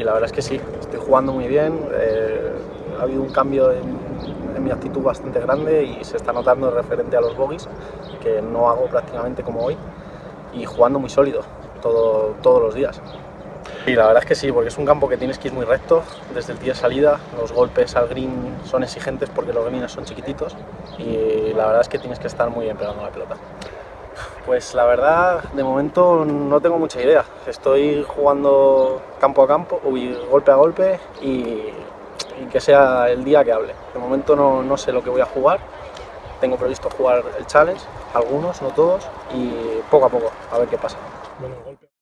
la verdad es que sí, estoy jugando muy bien, ha habido un cambio en mi actitud bastante grande y se está notando referente a los bogies, que no hago prácticamente como hoy, y jugando muy sólido todos los días. Y la verdad es que sí, porque es un campo que tienes que ir muy recto desde el tee de salida, los golpes al green son exigentes porque los greens son chiquititos y la verdad es que tienes que estar muy bien pegando la pelota. Pues la verdad, de momento no tengo mucha idea. Estoy jugando campo a campo, golpe a golpe y que sea el día que hable. De momento no sé lo que voy a jugar. Tengo previsto jugar el challenge, algunos, no todos, y poco a poco, a ver qué pasa. Bueno,